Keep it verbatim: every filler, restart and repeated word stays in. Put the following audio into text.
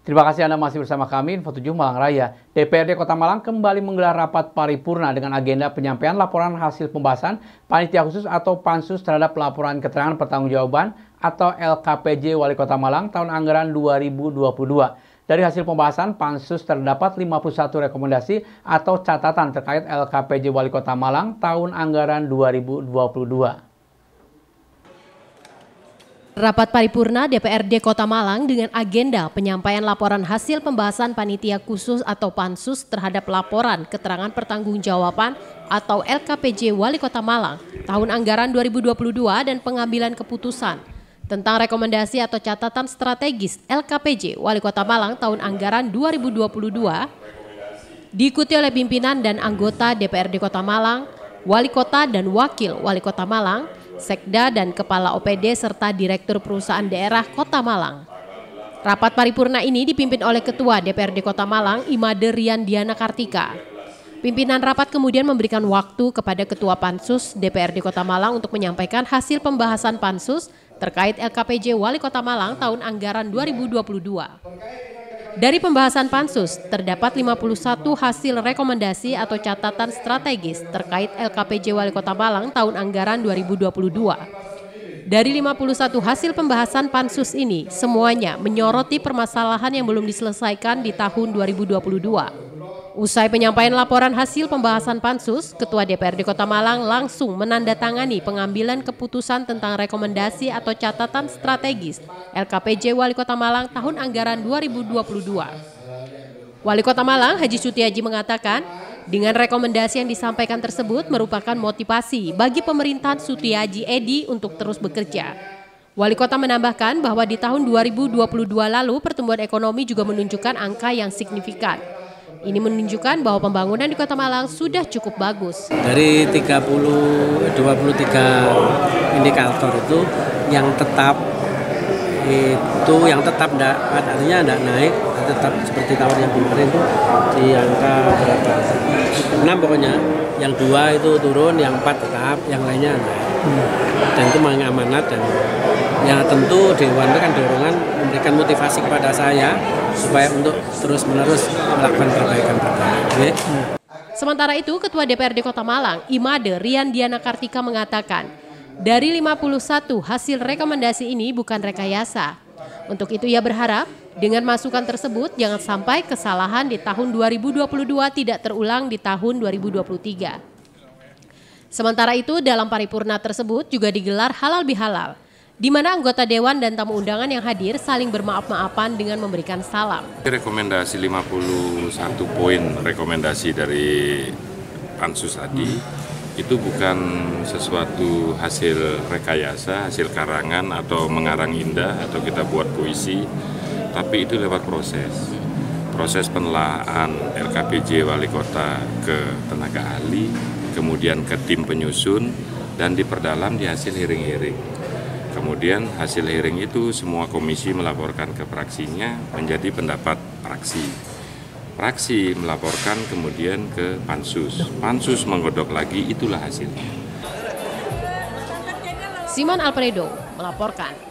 Terima kasih Anda masih bersama kami, Info tujuh Malang Raya. D P R D Kota Malang kembali menggelar rapat paripurna dengan agenda penyampaian laporan hasil pembahasan Panitia Khusus atau Pansus terhadap laporan keterangan pertanggungjawaban atau L K P J Wali Kota Malang tahun anggaran dua ribu dua puluh dua. Dari hasil pembahasan, Pansus terdapat lima puluh satu rekomendasi atau catatan terkait L K P J Wali Kota Malang tahun anggaran dua ribu dua puluh dua. Rapat paripurna D P R D Kota Malang dengan agenda penyampaian laporan hasil pembahasan Panitia Khusus atau Pansus terhadap laporan keterangan pertanggungjawaban atau L K P J Wali Kota Malang tahun anggaran dua ribu dua puluh dua dan pengambilan keputusan tentang rekomendasi atau catatan strategis L K P J Wali Kota Malang tahun anggaran dua ribu dua puluh dua diikuti oleh pimpinan dan anggota D P R D Kota Malang, Wali Kota dan Wakil Wali Kota Malang, Sekda dan Kepala O P D serta Direktur Perusahaan Daerah Kota Malang. Rapat paripurna ini dipimpin oleh Ketua D P R D Kota Malang, Imade Rian Diana Kartika. Pimpinan rapat kemudian memberikan waktu kepada Ketua Pansus D P R D Kota Malang untuk menyampaikan hasil pembahasan Pansus terkait L K P J Wali Kota Malang tahun anggaran dua ribu dua puluh dua. Dari pembahasan Pansus, terdapat lima puluh satu hasil rekomendasi atau catatan strategis terkait L K P J Wali Kota Malang tahun anggaran dua ribu dua puluh dua. Dari lima puluh satu hasil pembahasan Pansus ini, semuanya menyoroti permasalahan yang belum diselesaikan di tahun dua ribu dua puluh dua. Usai penyampaian laporan hasil pembahasan Pansus, Ketua D P R D Kota Malang langsung menandatangani pengambilan keputusan tentang rekomendasi atau catatan strategis L K P J Wali Kota Malang tahun anggaran dua ribu dua puluh dua. Wali Kota Malang, Haji Sutiaji mengatakan, dengan rekomendasi yang disampaikan tersebut merupakan motivasi bagi pemerintahan Sutiaji Edi untuk terus bekerja. Wali Kota menambahkan bahwa di tahun dua ribu dua puluh dua lalu pertumbuhan ekonomi juga menunjukkan angka yang signifikan. Ini menunjukkan bahwa pembangunan di Kota Malang sudah cukup bagus. Dari tiga puluh, dua puluh tiga indikator itu yang tetap itu yang tetap enggak, artinya enggak naik, tetap seperti tahun yang kemarin itu di angka berapa? enam pokoknya. Yang dua itu turun, yang empat tetap, yang lainnya naik. Dan itu mengamanat dan ya tentu Dewan itu kan dorongan memberikan motivasi kepada saya supaya untuk terus-menerus melakukan perbaikan-perbaikan. Sementara itu, Ketua D P R D Kota Malang, Imade Rian Diana Kartika mengatakan, dari lima puluh satu hasil rekomendasi ini bukan rekayasa. Untuk itu ia berharap dengan masukan tersebut jangan sampai kesalahan di tahun dua ribu dua puluh dua tidak terulang di tahun dua ribu dua puluh tiga. Sementara itu, dalam paripurna tersebut juga digelar halal bihalal, di mana anggota Dewan dan tamu undangan yang hadir saling bermaaf-maafan dengan memberikan salam. Rekomendasi lima puluh satu poin rekomendasi dari Pansus tadi itu bukan sesuatu hasil rekayasa, hasil karangan atau mengarang indah atau kita buat puisi, tapi itu lewat proses. Proses penelaahan L K P J Wali Kota ke tenaga ahli, kemudian ke tim penyusun, dan diperdalam di hasil hearing-hearing. Kemudian hasil hearing itu semua komisi melaporkan ke praksinya menjadi pendapat praksi. Praksi melaporkan kemudian ke Pansus. Pansus menggodok lagi, itulah hasilnya. Simon Alfredo melaporkan.